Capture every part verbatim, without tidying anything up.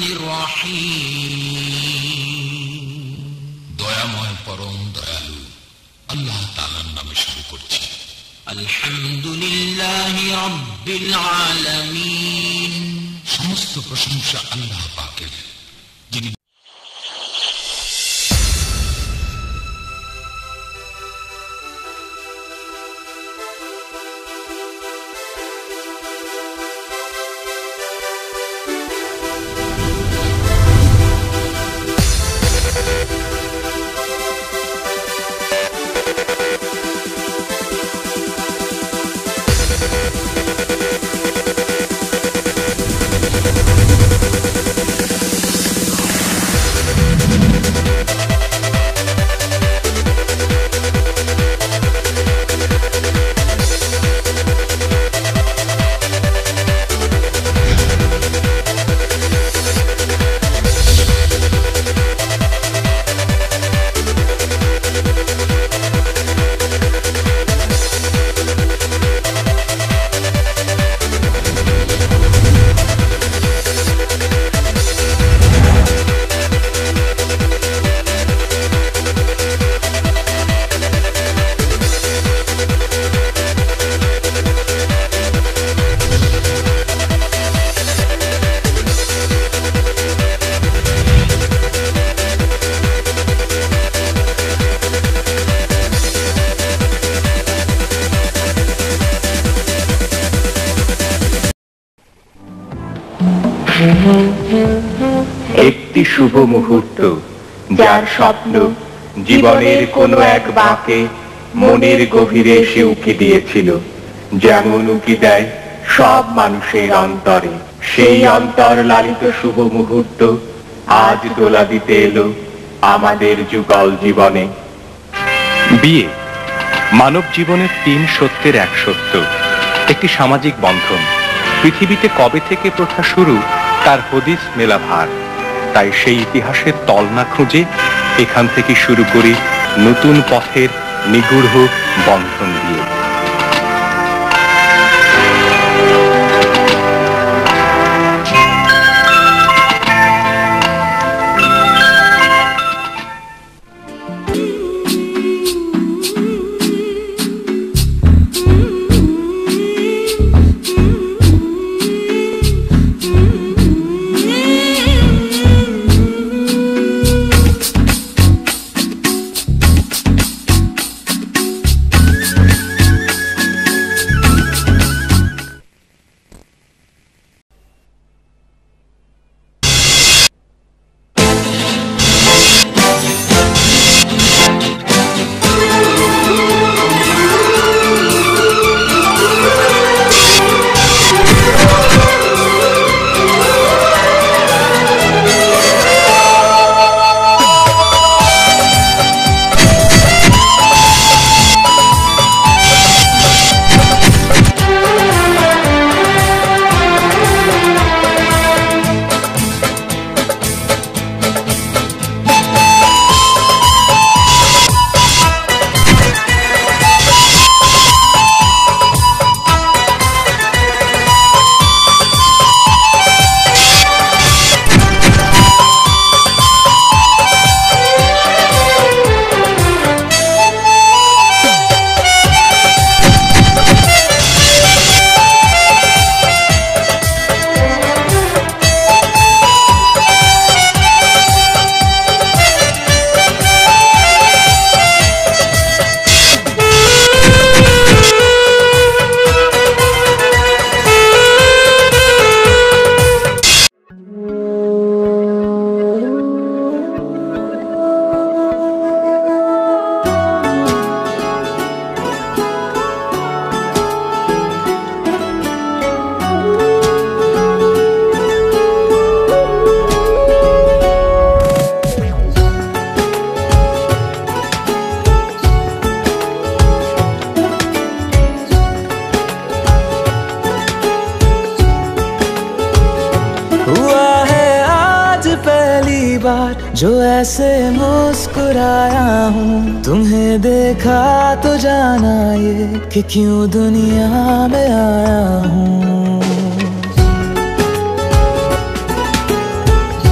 রহমানির রহিম। দয়াময় পরম দয়ালু আল্লাহ তাআলার নামে শুরু করছি। আলহামদুলিল্লাহি রাব্বিল আলামিন। সমস্ত প্রশংসা আল্লাহ পাকের, যিনি একটি শুভ মুহূর্ত, যার স্বপ্ন জীবনের কোনো এক বাঁকে মনের গভীরে এসে উকি দিয়েছিল, যেমন উকি দেয় সব মানুষের অন্তরে। সেই অন্তর লালিত শুভ মুহূর্ত আজ দোলা দিতে এলো আমাদের যুগল জীবনে। বিয়ে মানব জীবনের তিন সত্যের এক সত্য, একটি সামাজিক বন্ধন। পৃথিবীতে কবে থেকে প্রথা শুরু তার হদিস মেলা ভার। তাই সেই ইতিহাসের তল না খুঁজে এখান থেকে শুরু করি নতুন পথের নিগূঢ় বন্ধন দিয়ে। जो ऐसे मुस्कुराया हूँ, तुम्हें देखा तो जाना ये कि क्यों दुनिया में आया हूँ।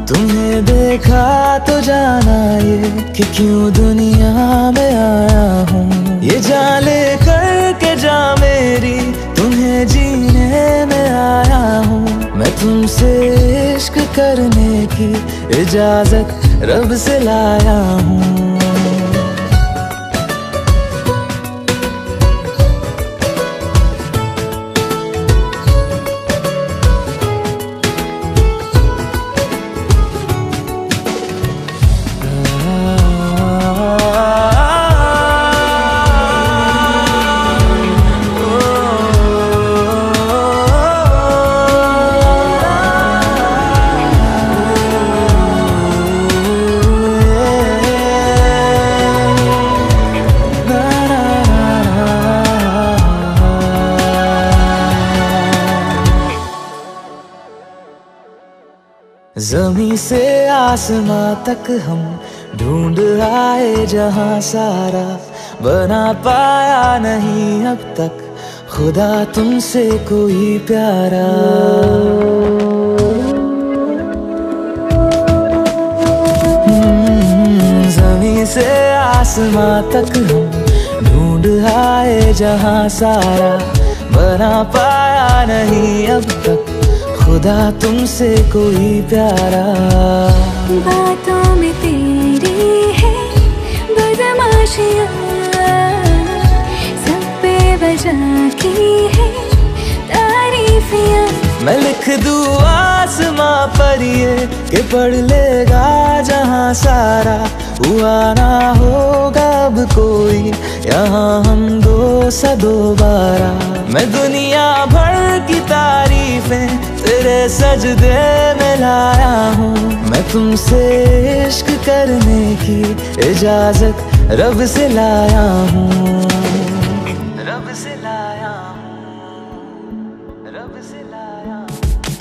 तुम्हें देखा तो जाना ये कि क्यों दुनिया में आया हूँ। ये जान ले करके जा मेरी, तुम्हें जीने में आया हूँ। मैं तुमसे इश्क करने की इजाजत रब से लाया हूँ। ज़मीं से आसमां तक हम ढूंढ आए जहां सारा, बना पाया नहीं अब तक खुदा तुमसे कोई प्यारा। ज़मीं से आसमां तक हम ढूंढ आए जहां सारा, बना पाया नहीं अब तक खुदा तुमसे कोई प्यारा। बातों में तेरी है बदमाशियाँ, सब पे वजह की है तारीफियाँ। मैं लिख दूँ आसमां पर ये कि पढ़ लेगा जहां सारा, हुआ ना होगा अब कोई यहाँ हम दो सा दोबारा। मैं दुनिया भर की तारीफें तेरे सजदे में लाया हूँ। मैं तुमसे इश्क करने की इजाजत रब से लाया हूँ। रब से लाया हूँ, रब से लाया हूँ।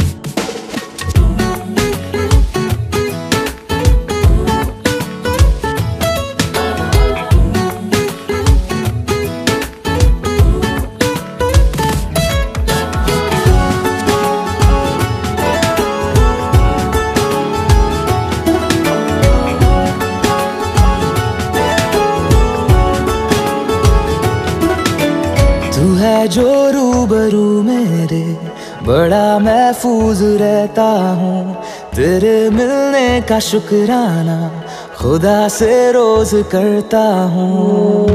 तू है जो रूबरू मेरे, बड़ा महफूज रहता हूँ। तेरे मिलने का शुक्राना खुदा से रोज करता हूँ।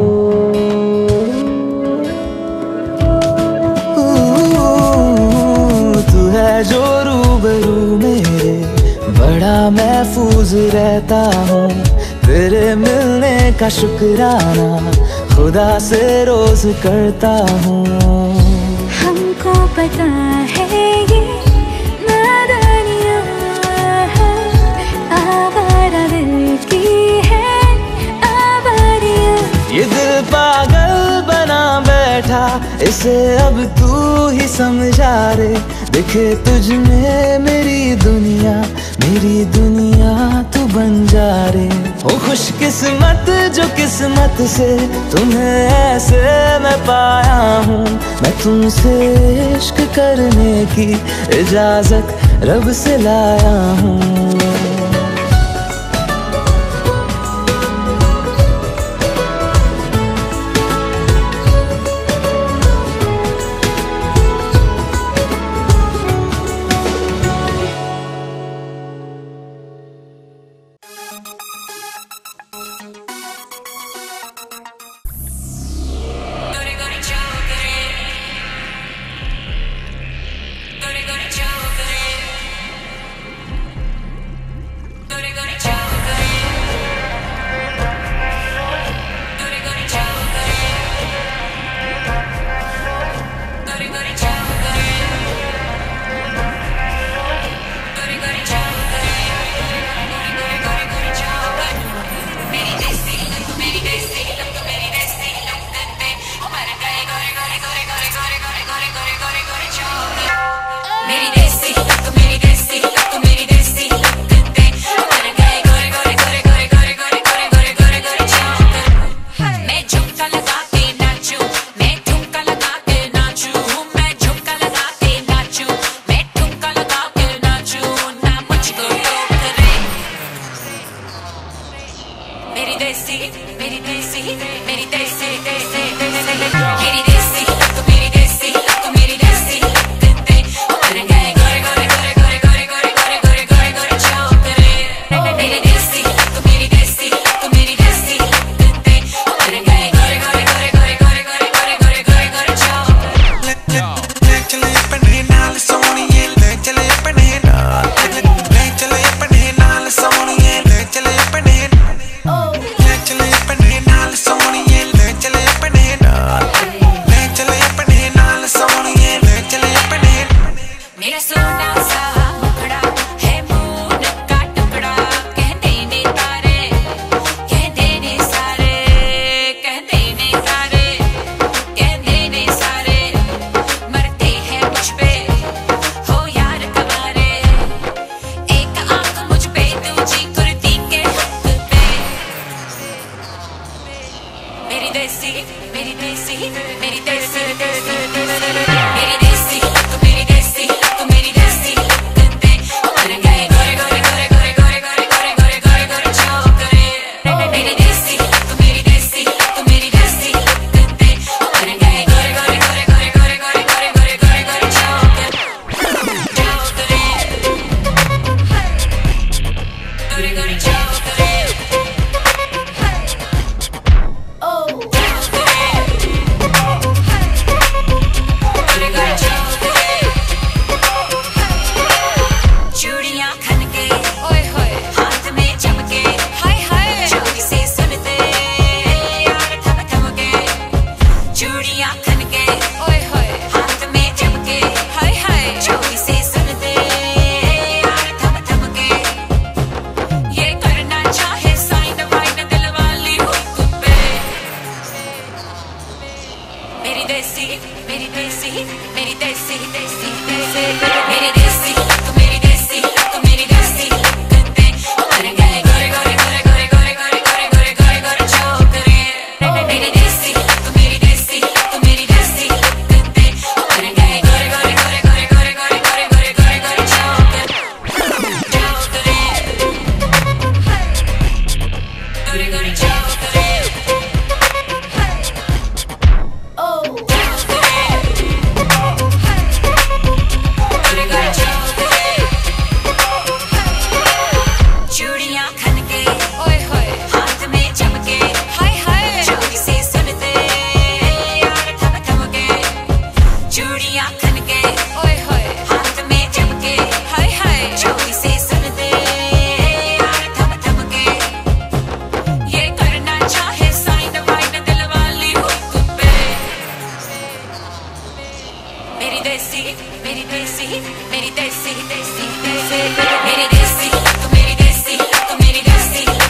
तू है जो रूबरू मेरे, बड़ा महफूज रहता हूँ। तेरे मिलने का शुक्राना खुदा से रोज करता हूँ। हमको पता है ये नादानियाँ आवारा दिल की है आवारियाँ। ये दिल पागल बना बैठा, इसे अब तू ही समझा रे। दिखे तुझ में मेरी दुनिया, मेरी दुनिया तू बन जा रे। हो खुशकिस्मत जो किस्मत से तुम्हें ऐसे मैं पाया हूँ। मैं तुमसे इश्क करने की इजाजत रब से लाया हूँ। देसी मेरी देसी मेरी देसी देसी मेरी देसी तू मेरी देसी तू मेरी देसी तेरे मर गए गोरे गोरे गोरे गोरे गोरे गोरे गोरे गोरे गोरे छोकरे मेरी देसी तू मेरी देसी तू मेरी देसी तेरे मर गए गोरे गोरे गोरे गोरे गोरे गोरे गोरे गोरे गोरे छोकरे ले चले अपने नाल सोनिए ले चले अपने नाल ले चले अपने नाल सोनिए ले चले अपने ले चले अपने नाल सोनिए ले चले अपने नाल ले चले अपने नाल सोनिए ले चले अपने मेरा सोना सा मुखड़ा है मून का टुकड़ा कहते ने तारे कहते ने सारे कहते ने सारे कहते ने सारे मरते हैं मुझ पे हो यार कवारे एक आंख मुझ पे दूजी कुर्ती के हुक पे मेरी देसी मेरी देसी मेरी देसी मेरी देसी तू मेरी देसी तू मेरी देसी तेरे मर गए गोरे गोरे गोरे गोरे गोरे गोरे गोरे गोरे गोरे गोरे छोकरे मेरी देसी तू मेरी देसी तू मेरी देसी तेरे मर गए गोरे गोरे गोरे गोरे गोरे गोरे गोरे गोरे गोरे गोरे छोकरे छोकरे गोरे गोरे छोकरे चूड़ियां खनके ओए होए हाथ में चमके हाय हाय चोरी से सुनते यार थम थम के चूड़ियां खनके ओए होए हाथ में चमके हाय हाय चोरी से सुनते यार थम थम के ये करना चाहे साइन वाइन दिल वाली हुक पे मेरी देसी मेरी देसी मेरी देसी देसी देसी मेरी देसी तू मेरी देसी तू मेरी देसी तेरे मर गए गोरे गोरे गोरे गोरे गोरे गोरे गोरे गोरे गोरे गोरे छोकरे मेरी देसी तू मेरी देसी तू मेरी देसी तेरे मर गए गोरे गोरे गोरे गोरे गोरे गोरे गोरे गोरे गोरे छोकरे छोकरे गोरे गोरे छोकरे चूड़ियां खनके ओए होए हाथ में चमके हाय हाय चोरी से सुनते यार थम थम के चूड़ियां खनके ओए होए हाथ में चमके हाय हाय चोरी से सुनते यार थम थम के ये करना चाहे साइन वाइन दिल वाली हुक पे मेरी देसी मेरी देसी मेरी देसी देसी देसी मेरी देसी तू मेरी देसी तू मेरी देसी